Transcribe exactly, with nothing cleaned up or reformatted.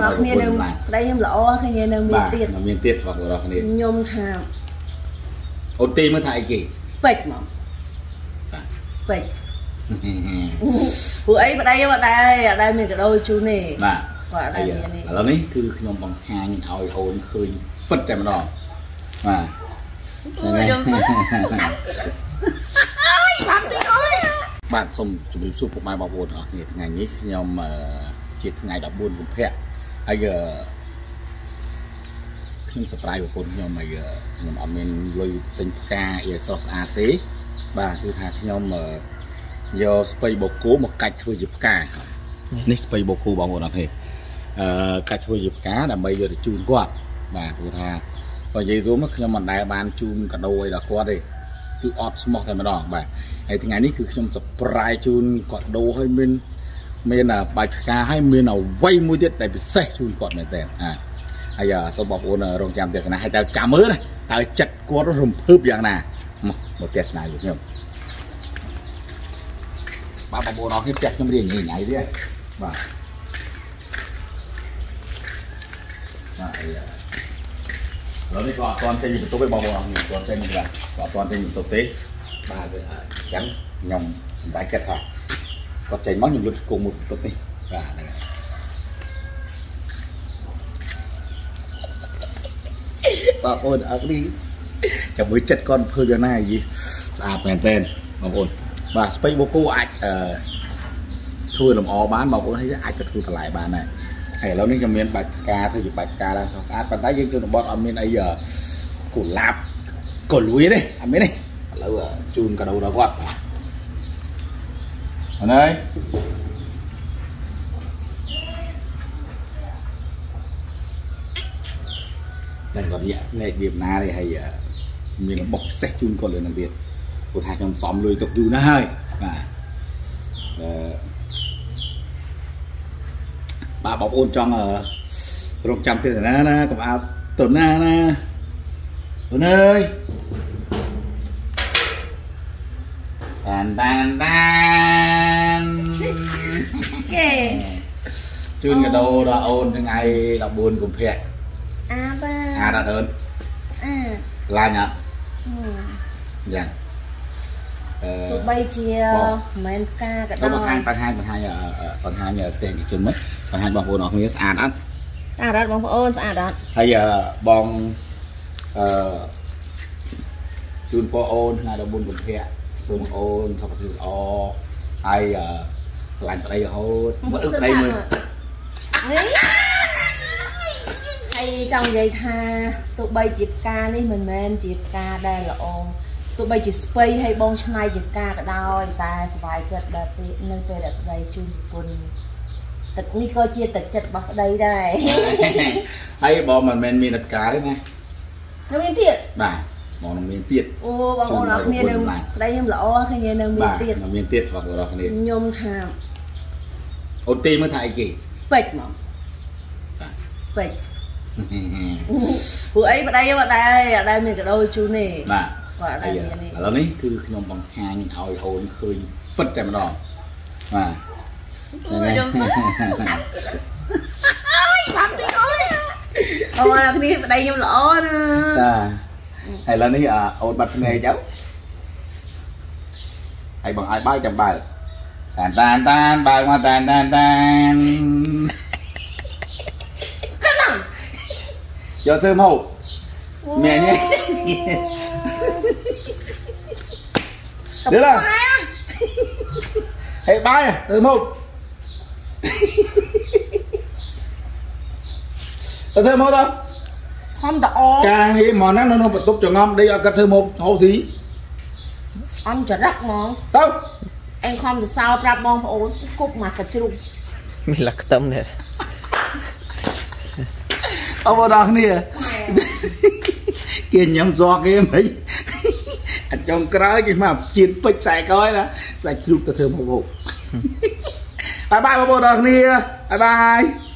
nó kia nâng đây em lõ khi nghe nâng miên tiệt miên tiệt hoặc là này nhôm thàm ôn ti mới thay gì bịch mà bịch bữa ấy vào đây vào đây ở đây mình cái đôi chú nè mà là này cứ nhôm bằng hai hồi ôn khơi phật em đó mà bạn xong chuẩn bị chụp một bài bảo bồn ở ngàyนี้nhom mà chỉ ngày đọc buồn cũng phẹ bây giờ khi subscribe củaคนខ្ញុំមកខ្ញុំអត់មានលុយទិញផ្កាអីស្រស់ស្អាតទេបាទគឺថាខ្ញុំយកស្ពៃបូកគោមកកាច់ធ្វើជាផ្កានេះស្ពៃបូកគោបងប្អូនអរគុណអឺកាច់ធ្វើជាផ្កាដើម្បីយកទៅជូនគាត់បាទព្រោះថាបើនិយាយរួមខ្ញុំមិនដែលបានជូនកាដូអីដល់គាត់ទេគឺអត់ស្មោះតែម្ដងបាទហើយថ្ងៃនេះគឺខ្ញុំ surprise ជូនកាដូឲ្យមានមានបាច់ផ្កាឲ្យមានអ្វីមួយទៀតដែលពិសេសជូនគាត់មែនតើអាហើយសូមបងប្អូនរងចាំទស្សនាឲ្យតើចាំមើលណាតើចិត្តគាត់រំភើបយ៉ាងណាមកមកទស្សនាvớiខ្ញុំបាទបងប្អូនអរគុណចាស់ខ្ញុំរៀនញ៉ៃញ៉ៃទេបាទបាទឥឡូវនេះក៏អត់ទាន់ចេញបន្ទប់ទេបងប្អូនអរគុណគាត់ចេញមិនបានក៏អត់ទាន់ចេញបន្ទប់ទេបាទអញ្ចឹងខ្ញុំសម្ដេចគិតថាគាត់ចេញមកខ្ញុំលុតគង់មួយបន្ទប់នេះបាទហ្នឹងហើយបងប្អូនអរគុណចាំមើលចិត្តគាត់ធ្វើយ៉ាងណាយីស្អាតមែនតើបងប្អូនបាទស្ពៃបូកូអាចអឺធ្វើលម្អបានបងប្អូនហើយអាចទៅធ្វើបន្លែបានដែរហើយឥឡូវនេះខ្ញុំមានបាច់ផ្កាធ្វើជាបាច់ផ្កាឡើងស្អាតប៉ុន្តែយើងជនបទអត់មានអីកុលាបកលួយទេអត់មានទេឥឡូវជូនកាដូដល់គាត់អរហើយតែគាត់និយាយលេខវាណាទេហើយមានរបស់ពិសេសជូនគាត់លើនឹងទៀតព្រោះថាខ្ញុំសំលុយទុកយូរណាស់ហើយបាទអឺបាទបងប្អូនចង់រងចាំទេសនាណាកុំអោបតណាណាអូនអើយតានតានតានគេជូនកាដូដល់អូនថ្ងៃដប់បួនកុម្ភៈអាបាទអាដល់អូនអាឡាញអត់យ៉ាងអឺទោះបីជាមិនមែនផ្កាក៏ដោយបង្ហាញបង្ហាញបង្ហាញបង្ហាញទេសនិជនមកបង្ហាញបងប្អូនអរគ្នាស្អាតអត់ស្អាតអត់បងប្អូនស្អាតអត់ហើយបងអឺជូនបងអូនថ្ងៃដប់បួនកុម្ភៈសូមអូនសុខភាពល្អហើយស្រឡាញ់ប្តីរហូតមើលប្តីមើលហើយចង់និយាយថាទោះបីជាផ្កានេះមិនមែនជាផ្កាដែលល្អទោះបីជាស្ពៃឲ្យបងឆ្នៃជាផ្កាក៏ដោយតែសុបាយចិត្តដល់ពេលនៅពេលដែលប្តីជូនប្រពន្ធទឹកនេះក៏ជាទឹកចិត្តរបស់ប្តីដែរហើយបងមិនមែនមានផ្កាទេណានៅមានទៀតបាទបងនឹងមានទៀតអូបងប្អូនអរគ្នានឹងប្តីខ្ញុំល្អឃើញនៅមានទៀតបាទមានទៀតបងប្អូនអរគ្នាញោមថាអូទីមើលថាអីគេពេជ្រមកបាទពេជ្រព្រោះអីប្តីខ្ញុំអត់ដែរអត់ដែរមានកាដូជូនទេបាទបាទឥឡូវនេះគឺខ្ញុំបង្ហាញឲ្យអូនឃើញពិតតែម្ដងបាទខ្ញុំអើយបានពីអើយអូនអានេះប្តីខ្ញុំល្អណាចាឥឡូវនេះអូនបាត់ភ្នែកទៅហើយបងឲ្យបើកចាំបើកតានតានតានបើកមកតានតានតានយកធ្វើមកមែនទេđược rồi hey bay từ một từ thêm một đâu không đỏ càng nghĩ món nó nó phải tốt cho ngon đi ở cái thêm một hậu gì anh chả rắc mà đâu em không được sao ra bom ổ cục mà phải chịu mình là cái tâm này ông vào đó nè kia nhầm do kia mấy trong cái cái mà chiến bịch xài coi đó xài chụp từ thơm hộp hộp bye bye bà bố đó nè bye bye